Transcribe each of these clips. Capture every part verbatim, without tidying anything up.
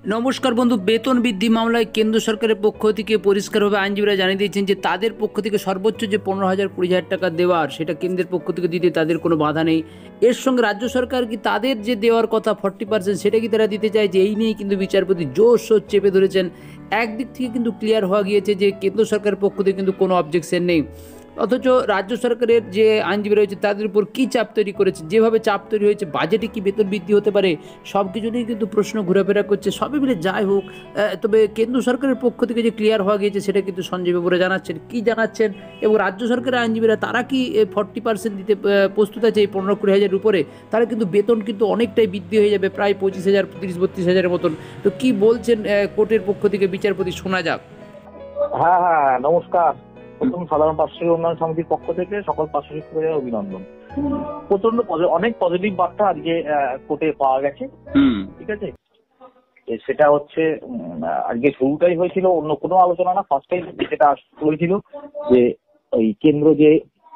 নমস্কার বন্ধু, বেতন বৃদ্ধি মামলায় কেন্দ্র সরকারের পক্ষ থেকে পরিষ্কারভাবে আইনজীবীরা জানিয়ে দিয়েছেন যে তাদের পক্ষ থেকে সর্বোচ্চ যে পনেরো হাজার কুড়ি হাজার টাকা দেওয়ার সেটা কেন্দ্রের পক্ষ থেকে দিতে তাদের কোনো বাধা নেই। এর সঙ্গে রাজ্য সরকার কি তাদের যে দেওয়ার কথা ফর্টি পার্সেন্ট সেটা কি তারা দিতে চায়, যে এই নিয়েই কিন্তু বিচারপতি জোর সোর চেপে ধরেছেন। একদিক থেকে কিন্তু ক্লিয়ার হওয়া গিয়েছে যে কেন্দ্র সরকারের পক্ষ থেকে কিন্তু কোনো অবজেকশন নেই, অথচ রাজ্য সরকারের যে আইনজীবী রয়েছে তাদের উপর কী চাপ তৈরি করেছে, যেভাবে চাপ তৈরি হয়েছে, বাজেটে কি বেতন বৃদ্ধি হতে পারে, সব কিছু নিয়ে কিন্তু প্রশ্ন ঘোরাফেরা করছে। সবই মিলে যাই হোক, তবে কেন্দ্র সরকারের পক্ষ থেকে যে ক্লিয়ার হওয়া গিয়েছে সেটা কিন্তু সঞ্জয় বাবুরা জানাচ্ছেন। কি জানাচ্ছেন এবং রাজ্য সরকারের আইনজীবীরা তারা কি ফর্টি পার্সেন্ট দিতে প্রস্তুত আছে এই পনেরো কুড়ি হাজারের উপরে? তাহলে কিন্তু বেতন কিন্তু অনেকটাই বৃদ্ধি হয়ে যাবে, প্রায় পঁচিশ হাজার তিরিশ বত্রিশ হাজারের মতন। তো কি বলছেন কোর্টের পক্ষ থেকে বিচারপতি, শোনা যাক। হ্যাঁ হ্যাঁ নমস্কার। প্রথম সাধারণ পার্শ্বশিক্ষক উন্নয়ন সমিতির পক্ষ থেকে সকল পার্শ্বশিক্ষকদের অভিনন্দন। প্রচন্ড অনেক পজিটিভ বার্তা আজকে কোর্টে পাওয়া গেছে। ঠিক আছে, সেটা হচ্ছে আজকে শুরুটাই হয়েছিল অন্য কোনো আলোচনা না, ফার্স্ট টাইম যেটা হয়েছিল যে ওই কেন্দ্র যে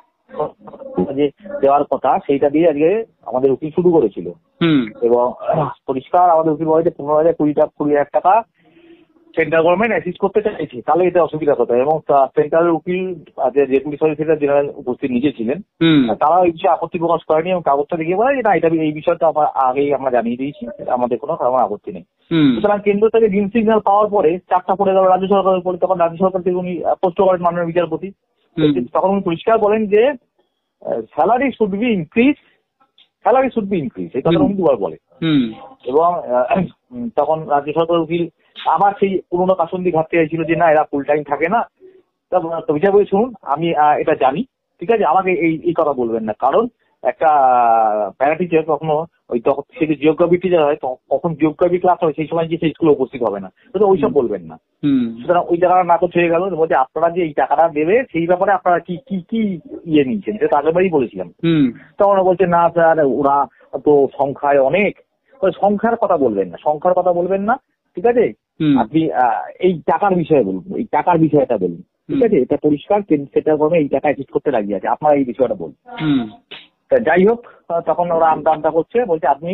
যে দেওয়ার কথা সেইটা দিয়ে আজকে আমাদের উকিল শুরু করেছিল এবং পরিষ্কার আমাদের উকিল বলে যে পনেরো হাজার কুড়ি টাকা কুড়ি হাজার টাকা সেন্ট্রাল গভর্নমেন্ট অ্যাসিস্ট করতে চাইছে, তাহলে এটা অসুবিধা হতো। এবং সেন্ট্রাল উকিল ডেপুটি সলিসিটর জেনারেল উপস্থিত নিজে ছিলেন, তারা এই বিষয়ে আপত্তি প্রকাশ করেনি এবং কাগজটা দেখিয়ে বলে যে না, এটা এই বিষয়টা আমরা আগেই আমরা জানিয়ে দিয়েছি, আমাদের কোনো কারণ আপত্তি নেই। সুতরাং কেন্দ্র থেকে গ্রিন সিগন্যাল পাওয়ার পরে চারটা পড়ে গেল রাজ্য সরকারের পরে, তখন রাজ্য সরকার থেকে উনি পোস্ট করেন মাননীয় বিচারপতি। তখন উনি পরিষ্কার বলেন যে salary should be increase, salary should be increase, এই কথা উনি দুবার বলে। এবং তখন রাজ্য সরকার উকিল আবার সেই পুরোনো কাসন্দি ঘাটতে চাইছিল যে না, এরা ফুল টাইম থাকে না। তো বিচারপতি শুনুন, আমি এটা জানি, ঠিক আছে, আমাকে এই এই কথা বলবেন না, কারণ একটা প্যারা টিচার কখনো ওই তখন সে জিওগ্রাফি টিচার হয়, কখন জিওগ্রাফি ক্লাস হয় সেই সময় গিয়ে সেই স্কুলে উপস্থিত হবে না, তো ওইসব বলবেন না। সুতরাং ওই জায়গাটা নাকচ হয়ে গেল। বলছে আপনারা যে এই টাকাটা দেবে সেই ব্যাপারে আপনারা কি কি কি ইয়ে নিয়েছেন, সেটা আগেরবারই বলেছিলাম। তখন বলছে না স্যার, ওরা তো সংখ্যায় অনেক, সংখ্যার কথা বলবেন না, সংখ্যার কথা বলবেন না, ঠিক আছে, আপনি এই টাকার বিষয়ে বলুন, এই টাকার বিষয়টা বলুন, ঠিক আছে, এটা পরিষ্কার সেটা করবে, এই টাকা অ্যাসিস্ট করতে লাগিয়ে আছে, আপনারা এই বিষয়টা বলুন। যাই হোক, তখন ওরা আমতা আমতা করছে, বলছে আপনি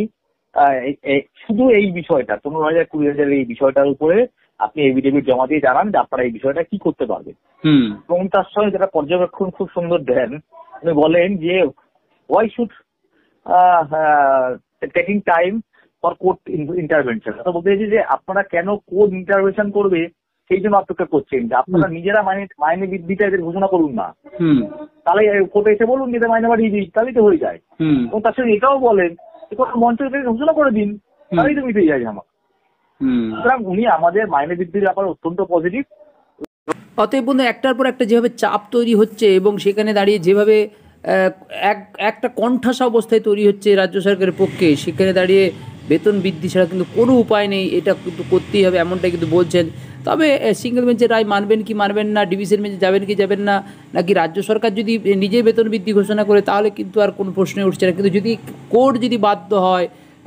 শুধু এই বিষয়টা পনেরো হাজার কুড়ি হাজারের এই বিষয়টার উপরে আপনি এভিডেভিট জমা দিয়ে জানান যে আপনারা এই বিষয়টা কি করতে পারবেন। এবং তার সঙ্গে যেটা পর্যবেক্ষণ খুব সুন্দর দেন, উনি বলেন যে why should taking time for court intervention. বলতে চাইছি যে আপনারা কেন কোর্ট ইন্টারভেনশন করবে সেই জন্য অপেক্ষা করছেন, যে আপনারা নিজেরা মাইনে মাইনে বৃদ্ধিটা এদের ঘোষণা করুন না, তাহলে কোর্টে এসে বলুন যে মাইনে বাড়িয়ে দিই, তাহলেই তো হয়ে যায়। এবং তার সঙ্গে এটাও বলেন মঞ্চ থেকে ঘোষণা করে দিন, তাহলেই তো মিটে যায় আমার। সুতরাং উনি আমাদের মাইনে বৃদ্ধির ব্যাপারে অত্যন্ত পজিটিভ। অতএব বন্ধু, একটার পর একটা যেভাবে চাপ তৈরি হচ্ছে এবং সেখানে দাঁড়িয়ে যেভাবে এক একটা কণ্ঠাসা অবস্থায় তৈরি হচ্ছে রাজ্য সরকারের পক্ষে, সেখানে দাঁড়িয়ে বেতন বৃদ্ধি ছাড়া কিন্তু কোনো উপায় নেই, এটা কিন্তু করতেই হবে এমনটাই কিন্তু বলছেন। তবে সিঙ্গেল বেঞ্চের রায় মানবেন কি মানবেন না, ডিভিশন বেঞ্চে যাবেন কি যাবেন না, নাকি রাজ্য সরকার যদি নিজে বেতন বৃদ্ধি ঘোষণা করে তাহলে কিন্তু আর কোনো প্রশ্নই উঠছে না। কিন্তু যদি কোর্ট যদি বাধ্য হয়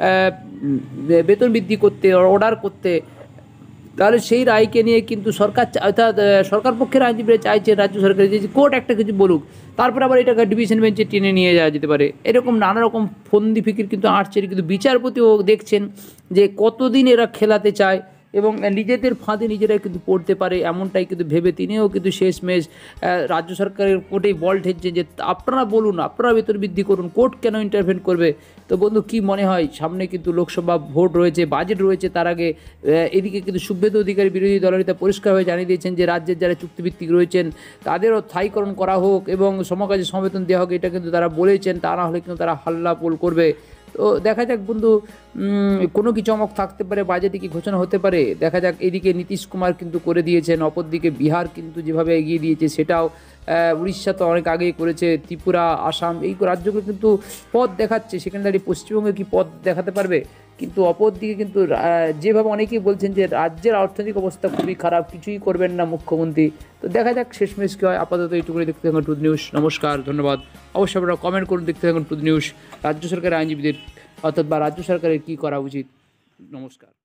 বেতন বৃদ্ধি করতে, অর্ডার করতে, তাহলে সেই রায়কে নিয়ে কিন্তু সরকার অর্থাৎ সরকার পক্ষের আইনজীবীরা চাইছে রাজ্য সরকারের যে কোর্ট একটা কিছু বলুক, তারপর আবার এটাকে ডিভিশন বেঞ্চে টেনে নিয়ে যাওয়া যেতে পারে। এরকম নানা রকম ফন্দি ফিকির কিন্তু আসছে, কিন্তু বিচারপতিও দেখছেন যে কতদিন এরা খেলাতে চায় এবং নিজেদের ফাঁদে নিজেরাই কিন্তু পড়তে পারে, এমনটাই কিন্তু ভেবে তিনিও কিন্তু শেষমেশ রাজ্য সরকারের কোর্টেই বল ঠেকছেন যে আপনারা বলুন, আপনারা বেতন বৃদ্ধি করুন, কোর্ট কেন ইন্টারভেন করবে। তো বন্ধু, কি মনে হয়, সামনে কিন্তু লোকসভা ভোট রয়েছে, বাজেট রয়েছে, তার আগে এদিকে কিন্তু শুভেন্দু অধিকারী বিরোধী দলনেতা পরিষ্কারভাবে জানিয়ে দিয়েছেন যে রাজ্যের যারা চুক্তিভিত্তিক রয়েছেন তাদেরও স্থায়ীকরণ করা হোক এবং সমকাজে সমবেতন দেওয়া হোক, এটা কিন্তু তারা বলেছেন, তা না হলে কিন্তু তারা হাল্লা পোল করবে। তো দেখা যাক বন্ধু, কোনো কি চমক থাকতে পারে, বাজেটে কি ঘোষণা হতে পারে, দেখা যাক। এদিকে নীতিশ কুমার কিন্তু করে দিয়েছেন, অপরদিকে বিহার কিন্তু যেভাবে এগিয়ে দিয়েছে সেটাও, উড়িষ্যা তো অনেক আগেই করেছে, ত্রিপুরা, আসাম, এই রাজ্যগুলো কিন্তু পথ দেখাচ্ছে, সেখানে দাঁড়িয়ে পশ্চিমবঙ্গে কি পথ দেখাতে পারবে। কিন্তু অপরদিকে কিন্তু যেভাবে অনেকেই বলছেন যে রাজ্যের অর্থনৈতিক অবস্থা খুবই খারাপ, কিছুই করবেন না মুখ্যমন্ত্রী। তো দেখা যাক শেষমেশ কী হয়। আপাতত এইটুকুনি দেখতে থাকুন টুড নিউজ। নমস্কার, ধন্যবাদ। অবশ্যই আপনারা কমেন্ট করুন, দেখতে থাকুন টুড নিউজ। রাজ্য সরকারের আইনজীবীদের অর্থাৎ বা রাজ্য সরকারের কী করা উচিত। নমস্কার।